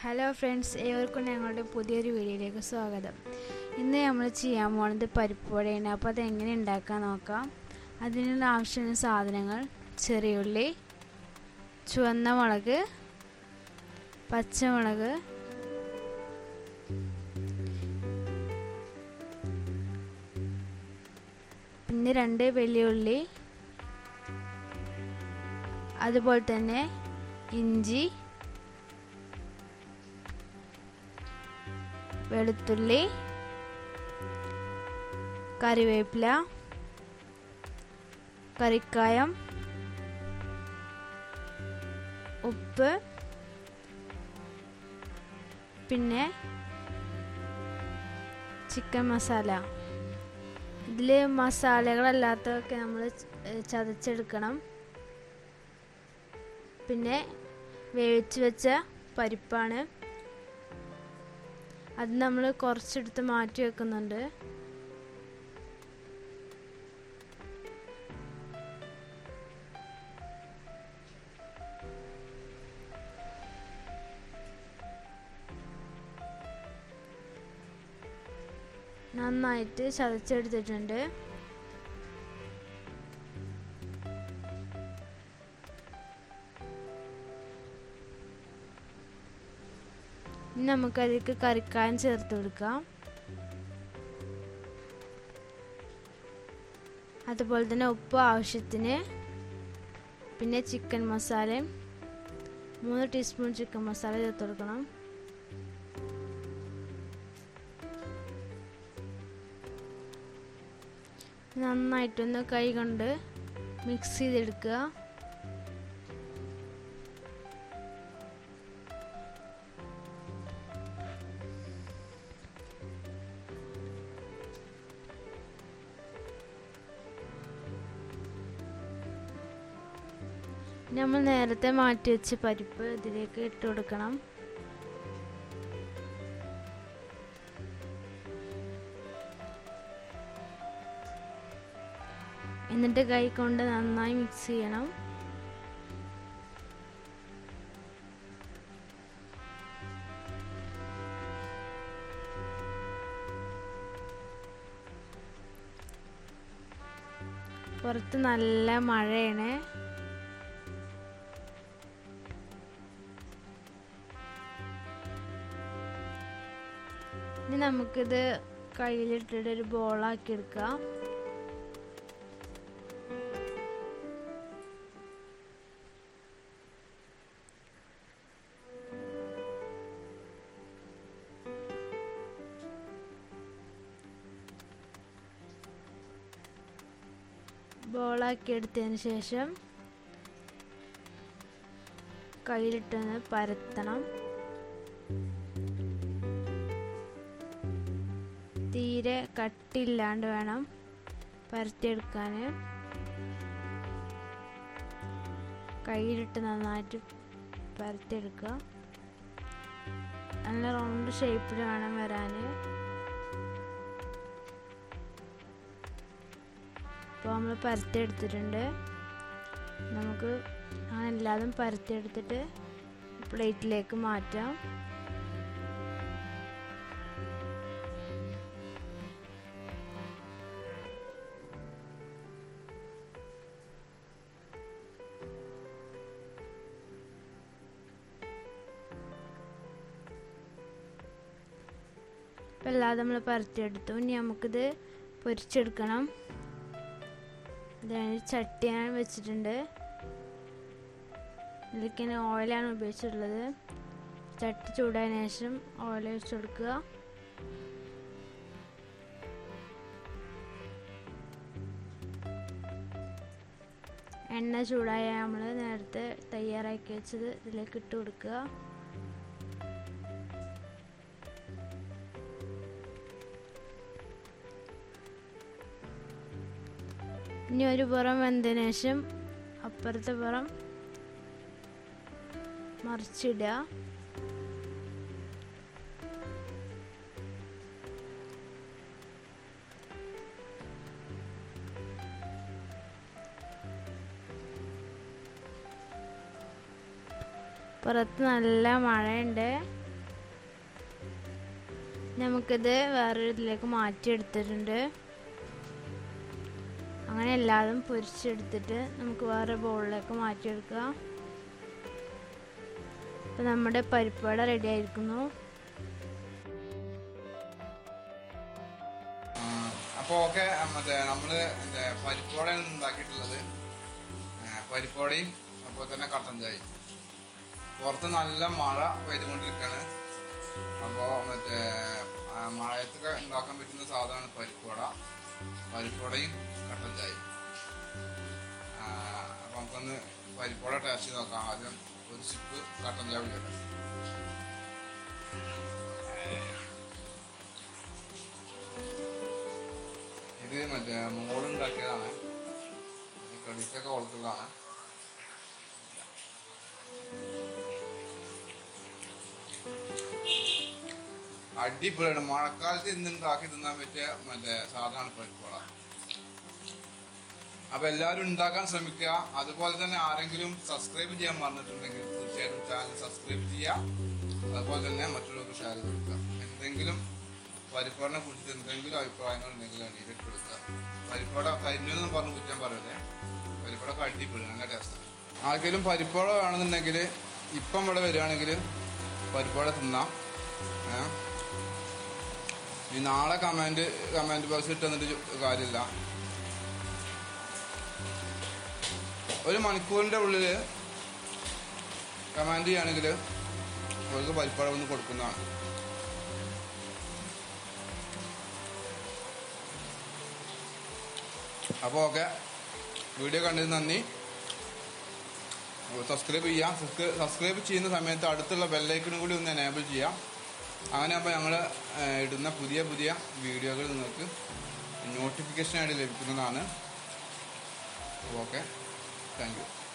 Hello friends, ഏവർക്കും ഞങ്ങളുടെ പുതിയൊരു വീഡിയോയിലേക്ക് സ്വാഗതം. ഇന്ന് നമ്മൾ ചെയ്യാൻ പോകുന്നത് പരിപ്പ് വടയാണ്. അപ്പോൾ അതെങ്ങനെ ഉണ്ടാക്കാൻ നോക്കാം. അതിനുള്ള ആവശ്യമുള്ള സാധനങ്ങൾ: ചെറിയുള്ളി, ചുവന്ന മുളക്, പച്ചമുളക്, പിന്നെ 2 വെള്ളിയുള്ളി, അതുപോലെ തന്നെ ഇഞ്ചി, വെളുത്തുള്ളി, കറിവേപ്പില, കറിക്കായം, ഉപ്പ്, പിന്നെ ചിക്കൻ മസാല. ഇതിൽ മസാലകളല്ലാത്തതൊക്കെ നമ്മൾ ചതച്ചെടുക്കണം. പിന്നെ വേവിച്ച് വെച്ച പരിപ്പാണ്, അത് നമ്മൾ കുറച്ചെടുത്ത് മാറ്റി വെക്കുന്നുണ്ട്. നന്നായിട്ട് ചതച്ചെടുത്തിട്ടുണ്ട്. ഇനി നമുക്കതിലേക്ക് കറിക്കായം ചേർത്ത് കൊടുക്കാം. അതുപോലെ തന്നെ ഉപ്പ് ആവശ്യത്തിന്, പിന്നെ ചിക്കൻ മസാലയും 3 ടീസ്പൂൺ ചിക്കൻ മസാല ചേർത്ത് കൊടുക്കണം. നന്നായിട്ടൊന്ന് കൈ കൊണ്ട് മിക്സ് ചെയ്തെടുക്കുക. നമ്മൾ നേരത്തെ മാറ്റി വെച്ച പരിപ്പ് ഇതിലേക്ക് ഇട്ട് കൊടുക്കണം. എന്നിട്ട് കൈ കൊണ്ട് നന്നായി മിക്സ് ചെയ്യണം. പുറത്ത് നല്ല മഴയാണ്. ഇനി നമുക്കിത് കയ്യിലിട്ടിട്ട് ഒരു ബോളാക്കി എടുക്കാം. ബോളാക്കി എടുത്തതിന് ശേഷം കയ്യിലിട്ടൊന്ന് പരത്തണം. തീരെ കട്ടിയില്ലാണ്ട് വേണം പരത്തിയെടുക്കാൻ. കയ്യിലിട്ട് നന്നായിട്ട് പരത്തിയെടുക്കുക. നല്ല റൗണ്ട് ഷേപ്പിൽ വേണം വരാൻ. ഇപ്പോൾ നമ്മൾ പരത്തിയെടുത്തിട്ടുണ്ട്. നമുക്ക് എല്ലാതും പരത്തിയെടുത്തിട്ട് പ്ലേറ്റിലേക്ക് മാറ്റാം. അപ്പോൾ എല്ലാം നമ്മൾ പരത്തിയെടുത്തു. ഇനി നമുക്കിത് പൊരിച്ചെടുക്കണം. അതിന് ചട്ടി ഞാൻ വെച്ചിട്ടുണ്ട്. ഇതിലേക്ക് ഓയിലാണ് ഉപയോഗിച്ചിട്ടുള്ളത്. ചട്ടി ചൂടായതിനു ശേഷം ഓയിൽ ഒഴിച്ച് കൊടുക്കുക. എണ്ണ ചൂടായ നമ്മൾ നേരത്തെ തയ്യാറാക്കി വെച്ചത് ഇതിലേക്ക് ഇട്ട് കൊടുക്കുക. ഇനി ഒരു പുറം വെന്തതിന് ശേഷം അപ്പുറത്തെ പുറം മറിച്ചിടുക. പുറത്ത് നല്ല മഴയുണ്ട്. നമുക്കിത് വേറൊരു ഇതിലേക്ക് മാറ്റിയെടുത്തിട്ടുണ്ട്. അങ്ങനെ എല്ലാതും പൊരിച്ചെടുത്തിട്ട് നമുക്ക് വേറെ ബൗളിലേക്ക് മാറ്റിയെടുക്കുക. അപ്പോൾ നമ്മുടെ പരിപ്പ് വട റെഡി ആയിരിക്കുന്നു. അപ്പോൾ ഓക്കെ, നമ്മള് പരിപ്പ് വടയാണ് ഉണ്ടാക്കിയിട്ടുള്ളത്. പരിപ്പ് വടയും അതുപോലെ തന്നെ കട്ടൻ ചായ. പുറത്ത് നല്ല മഴ പെയ്തുകൊണ്ടിരിക്കുകയാണ്. അപ്പോൾ മഴയത്തൊക്കെ ഉണ്ടാക്കാൻ പറ്റുന്ന സാധനമാണ് പരിപ്പ് വട, പരിപ്പ് വടയും കട്ടൻ ചായയും. അപ്പം നമുക്കൊന്ന് പരിപ്പ് വട ടേസ്റ്റ് ചെയ്ത് നോക്കാം. ആദ്യം ഒരു സിപ്പ് കട്ടൻ ചായ കുടിക്കട്ടെ. ഇത് മോളുണ്ടാക്കിയതാണ്, ക്രെഡിറ്റൊക്കെ കൊടുത്തതാണ്. അടിപൊളിയാണ്. മഴക്കാലത്ത് ഇന്നുണ്ടാക്കി തിന്നാൻ പറ്റിയ സാധനമാണ് പരിപ്പ് വട. അപ്പൊ എല്ലാവരും ഉണ്ടാക്കാൻ ശ്രമിക്കുക. അതുപോലെ തന്നെ ആരെങ്കിലും സബ്സ്ക്രൈബ് ചെയ്യാൻ മറന്നിട്ടുണ്ടെങ്കിൽ തീർച്ചയായിട്ടും ചാനൽ സബ്സ്ക്രൈബ് ചെയ്യുക. അതുപോലെ തന്നെ മറ്റുള്ളവർക്ക് ഷെയർ കൊടുക്കുക. എന്തെങ്കിലും പരിപ്പ് വടനെ കുറിച്ച് എന്തെങ്കിലും അഭിപ്രായങ്ങൾ ഉണ്ടെങ്കിൽ നേരിട്ട് കൊടുക്കുക. പരിപ്പ് വട കരിഞ്ഞൊന്നും പറഞ്ഞ് കുറ്റാൻ പറയല്ലേ, പരിപ്പ് വട അടിപൊളി, നല്ല ടേസ്റ്റാണ്. ആർക്കെങ്കിലും പരിപ്പ് വട വേണമെന്നുണ്ടെങ്കിൽ ഇപ്പം ഇവിടെ വരികയാണെങ്കിൽ പരിപ്പ് വട തിന്നാം. ഈ നാളെ കമന്റ് ബോക്സ് ഇട്ടെന്നിട്ട് കാര്യമില്ല. ഒരു മണിക്കൂറിൻ്റെ ഉള്ളിൽ കമന്റ് ചെയ്യുകയാണെങ്കിൽ അവർക്ക് പരിപ്പ് വട ഒന്ന് കൊടുക്കുന്നതാണ്. അപ്പോൾ ഓക്കെ, വീഡിയോ കണ്ടതിന് നന്ദി. സബ്സ്ക്രൈബ് ചെയ്യാം. സബ്സ്ക്രൈബ് ചെയ്യുന്ന സമയത്ത് അടുത്തുള്ള ബെല്ലൈക്കണും കൂടി ഒന്ന് എനേബിൾ ചെയ്യാം. അങ്ങനെ അപ്പോൾ ഞങ്ങൾ ഇടുന്ന പുതിയ പുതിയ വീഡിയോകൾ നിങ്ങൾക്ക് നോട്ടിഫിക്കേഷനായിട്ട് ലഭിക്കുന്നതാണ്. Okay, thank U.